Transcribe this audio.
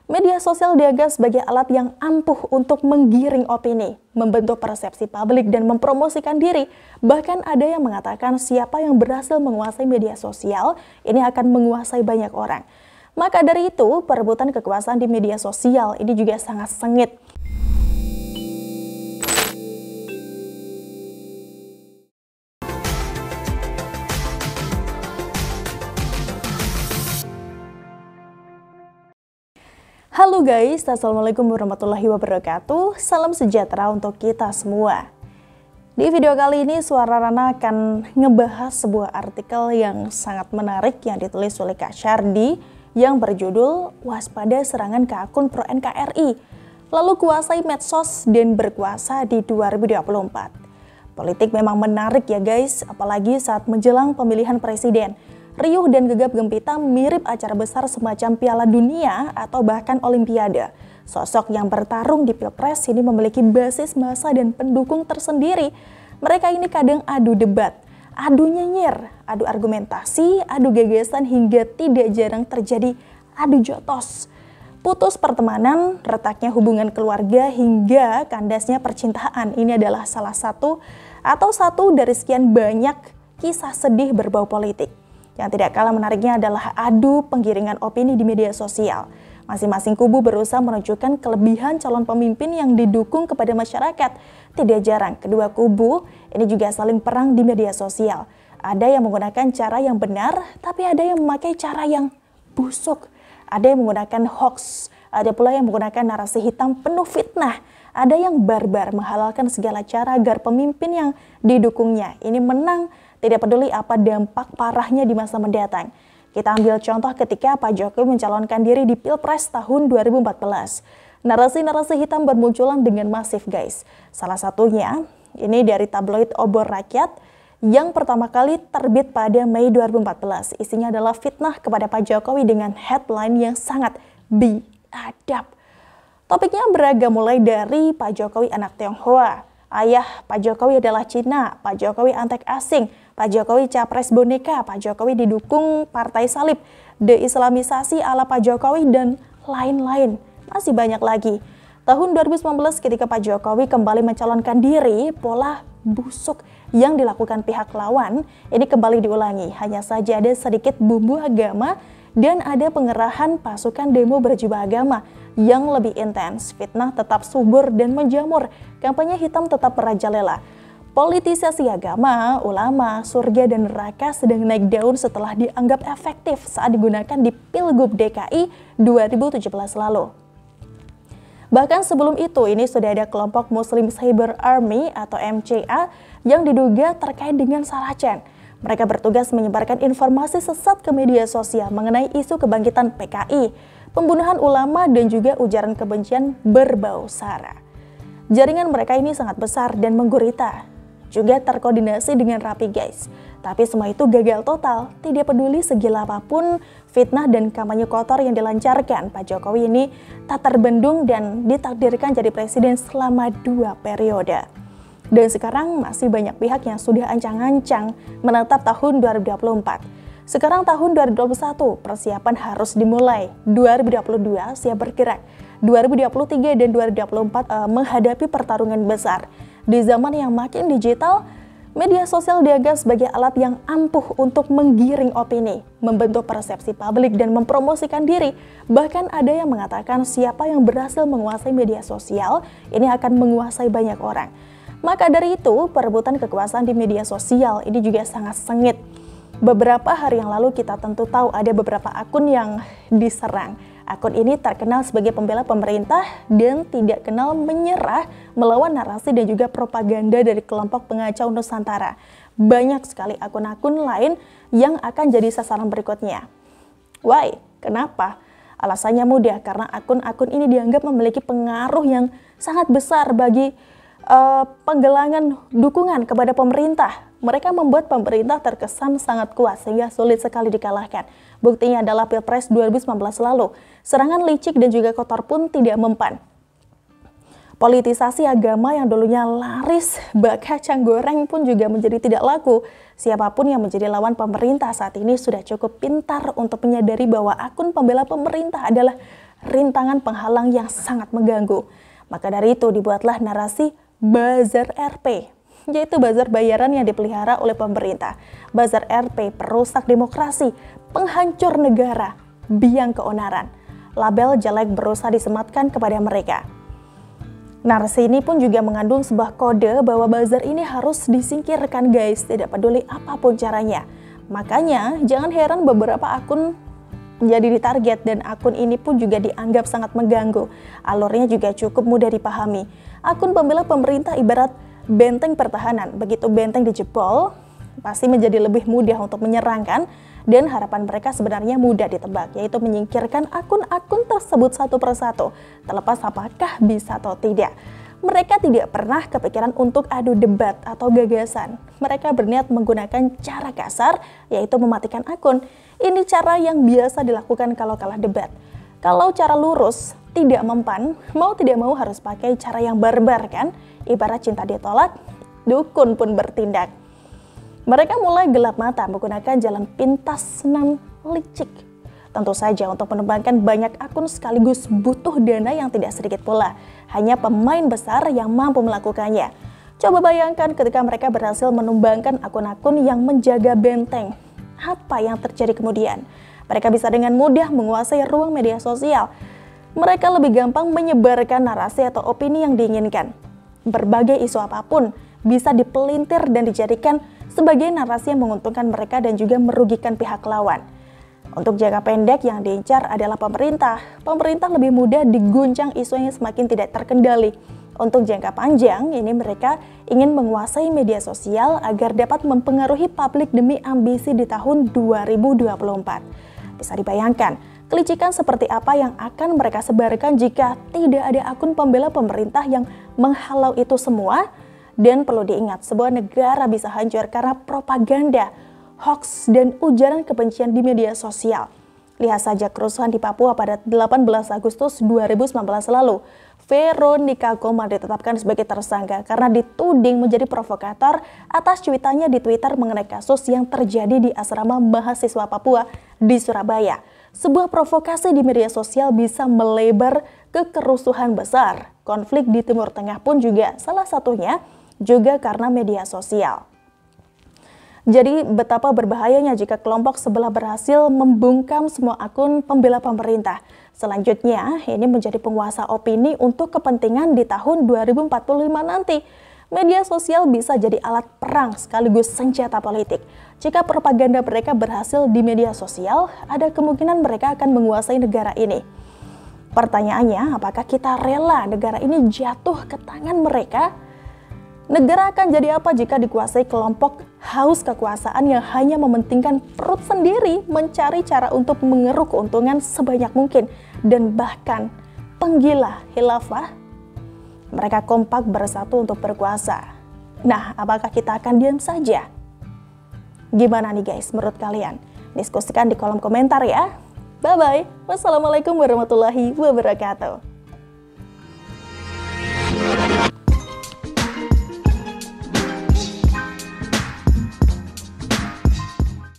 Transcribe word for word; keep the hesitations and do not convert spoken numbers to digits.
Media sosial dianggap sebagai alat yang ampuh untuk menggiring opini, membentuk persepsi publik, dan mempromosikan diri. Bahkan ada yang mengatakan siapa yang berhasil menguasai media sosial, ini akan menguasai banyak orang. Maka dari itu, perebutan kekuasaan di media sosial ini juga sangat sengit. Halo guys, assalamualaikum warahmatullahi wabarakatuh. Salam sejahtera untuk kita semua. Di video kali ini Suara Rana akan ngebahas sebuah artikel yang sangat menarik yang ditulis oleh Kak Syardi yang berjudul Waspada Serangan ke Akun Pro N K R I, lalu kuasai medsos dan berkuasa di dua ribu dua puluh empat. Politik memang menarik ya guys, apalagi saat menjelang pemilihan presiden. Riuh dan gegap gempita mirip acara besar semacam Piala Dunia atau bahkan Olimpiade. Sosok yang bertarung di Pilpres ini memiliki basis massa dan pendukung tersendiri. Mereka ini kadang adu debat, adu nyinyir, adu argumentasi, adu gagasan, hingga tidak jarang terjadi adu jotos. Putus pertemanan, retaknya hubungan keluarga, hingga kandasnya percintaan. Ini adalah salah satu atau satu dari sekian banyak kisah sedih berbau politik. Yang tidak kalah menariknya adalah adu penggiringan opini di media sosial. Masing-masing kubu berusaha menunjukkan kelebihan calon pemimpin yang didukung kepada masyarakat. Tidak jarang kedua kubu ini juga saling perang di media sosial. Ada yang menggunakan cara yang benar, tapi ada yang memakai cara yang busuk. Ada yang menggunakan hoax, ada pula yang menggunakan narasi hitam penuh fitnah. Ada yang barbar menghalalkan segala cara agar pemimpin yang didukungnya ini menang, tidak peduli apa dampak parahnya di masa mendatang. Kita ambil contoh ketika Pak Jokowi mencalonkan diri di Pilpres tahun dua ribu empat belas. Narasi-narasi hitam bermunculan dengan masif guys. Salah satunya ini dari tabloid Obor Rakyat yang pertama kali terbit pada Mei dua ribu empat belas. Isinya adalah fitnah kepada Pak Jokowi dengan headline yang sangat biadab. Topiknya beragam mulai dari Pak Jokowi anak Tionghoa, ayah Pak Jokowi adalah Cina, Pak Jokowi antek asing, Pak Jokowi capres boneka, Pak Jokowi didukung partai salib, deislamisasi ala Pak Jokowi, dan lain-lain. Masih banyak lagi. Tahun dua ribu sembilan belas ketika Pak Jokowi kembali mencalonkan diri, pola busuk yang dilakukan pihak lawan ini kembali diulangi. Hanya saja ada sedikit bumbu agama dan ada pengerahan pasukan demo berjubah agama yang lebih intens. Fitnah tetap subur dan menjamur, kampanye hitam tetap merajalela. Politisasi agama, ulama, surga dan neraka sedang naik daun setelah dianggap efektif saat digunakan di Pilgub D K I dua ribu tujuh belas lalu. Bahkan sebelum itu, ini sudah ada kelompok Muslim Cyber Army atau M C A yang diduga terkait dengan Saracen. Mereka bertugas menyebarkan informasi sesat ke media sosial mengenai isu kebangkitan P K I, pembunuhan ulama, dan juga ujaran kebencian berbau sara. Jaringan mereka ini sangat besar dan menggurita, juga terkoordinasi dengan rapi guys. Tapi semua itu gagal total, tidak peduli segila apapun fitnah dan kampanye kotor yang dilancarkan. Pak Jokowi ini tak terbendung dan ditakdirkan jadi presiden selama dua periode. Dan sekarang masih banyak pihak yang sudah ancang-ancang menetap tahun dua ribu dua puluh empat. Sekarang tahun dua ribu dua puluh satu, persiapan harus dimulai. dua ribu dua puluh dua siap bergerak. dua ribu dua puluh tiga dan dua ribu dua puluh empat uh, menghadapi pertarungan besar. Di zaman yang makin digital, media sosial dianggap sebagai alat yang ampuh untuk menggiring opini, membentuk persepsi publik, dan mempromosikan diri. Bahkan ada yang mengatakan siapa yang berhasil menguasai media sosial, ini akan menguasai banyak orang. Maka dari itu, perebutan kekuasaan di media sosial ini juga sangat sengit. Beberapa hari yang lalu kita tentu tahu ada beberapa akun yang diserang. Akun ini terkenal sebagai pembela pemerintah dan tidak kenal menyerah melawan narasi dan juga propaganda dari kelompok pengacau Nusantara. Banyak sekali akun-akun lain yang akan jadi sasaran berikutnya. Why? Kenapa? Alasannya mudah, karena akun-akun ini dianggap memiliki pengaruh yang sangat besar bagi uh, penggalangan dukungan kepada pemerintah. Mereka membuat pemerintah terkesan sangat kuat sehingga sulit sekali dikalahkan. Buktinya adalah Pilpres dua ribu sembilan belas lalu. Serangan licik dan juga kotor pun tidak mempan. Politisasi agama yang dulunya laris, bak kacang goreng pun juga menjadi tidak laku. Siapapun yang menjadi lawan pemerintah saat ini sudah cukup pintar untuk menyadari bahwa akun pembela pemerintah adalah rintangan penghalang yang sangat mengganggu. Maka dari itu dibuatlah narasi buzzer R P, yaitu buzzer bayaran yang dipelihara oleh pemerintah. Buzzer R P perusak demokrasi, penghancur negara, biang keonaran. Label jelek berusaha disematkan kepada mereka. Narasi ini pun juga mengandung sebuah kode bahwa buzzer ini harus disingkirkan guys, tidak peduli apapun caranya. Makanya jangan heran beberapa akun menjadi ditarget dan akun ini pun juga dianggap sangat mengganggu. Alurnya juga cukup mudah dipahami. Akun pembela pemerintah ibarat benteng pertahanan, begitu benteng dijebol, pasti menjadi lebih mudah untuk menyerangkan dan harapan mereka sebenarnya mudah ditebak, yaitu menyingkirkan akun-akun tersebut satu persatu, terlepas apakah bisa atau tidak. Mereka tidak pernah kepikiran untuk adu debat atau gagasan. Mereka berniat menggunakan cara kasar, yaitu mematikan akun. Ini cara yang biasa dilakukan kalau kalah debat. Kalau cara lurus tidak mempan, mau tidak mau harus pakai cara yang barbar kan? Ibarat cinta ditolak, dukun pun bertindak. Mereka mulai gelap mata menggunakan jalan pintas nan licik. Tentu saja untuk menumbangkan banyak akun sekaligus butuh dana yang tidak sedikit pula. Hanya pemain besar yang mampu melakukannya. Coba bayangkan ketika mereka berhasil menumbangkan akun-akun yang menjaga benteng. Apa yang terjadi kemudian? Mereka bisa dengan mudah menguasai ruang media sosial. Mereka lebih gampang menyebarkan narasi atau opini yang diinginkan. Berbagai isu apapun bisa dipelintir dan dijadikan sebagai narasi yang menguntungkan mereka dan juga merugikan pihak lawan. Untuk jangka pendek yang diincar adalah pemerintah. Pemerintah lebih mudah diguncang isu yang semakin tidak terkendali. Untuk jangka panjang, ini mereka ingin menguasai media sosial agar dapat mempengaruhi publik demi ambisi di tahun dua ribu dua puluh empat. Bisa dibayangkan, kelicikan seperti apa yang akan mereka sebarkan jika tidak ada akun pembela pemerintah yang menghalau itu semua. Dan perlu diingat, sebuah negara bisa hancur karena propaganda, hoax, dan ujaran kebencian di media sosial. Lihat saja kerusuhan di Papua pada delapan belas Agustus dua ribu sembilan belas lalu. Veronica Komar ditetapkan sebagai tersangka karena dituding menjadi provokator atas cuitannya di Twitter mengenai kasus yang terjadi di asrama mahasiswa Papua di Surabaya. Sebuah provokasi di media sosial bisa melebar ke kerusuhan besar. Konflik di Timur Tengah pun juga salah satunya juga karena media sosial. Jadi betapa berbahayanya jika kelompok sebelah berhasil membungkam semua akun pembela pemerintah. Selanjutnya, ini menjadi penguasa opini untuk kepentingan di tahun dua ribu empat puluh lima nanti. Media sosial bisa jadi alat perang sekaligus senjata politik. Jika propaganda mereka berhasil di media sosial, ada kemungkinan mereka akan menguasai negara ini. Pertanyaannya, apakah kita rela negara ini jatuh ke tangan mereka? Negara akan jadi apa jika dikuasai kelompok haus kekuasaan yang hanya mementingkan perut sendiri, mencari cara untuk mengeruk keuntungan sebanyak mungkin, dan bahkan penggila khilafah? Mereka kompak bersatu untuk berkuasa. Nah, apakah kita akan diam saja? Gimana nih guys menurut kalian? Diskusikan di kolom komentar ya. Bye-bye. Wassalamualaikum warahmatullahi wabarakatuh.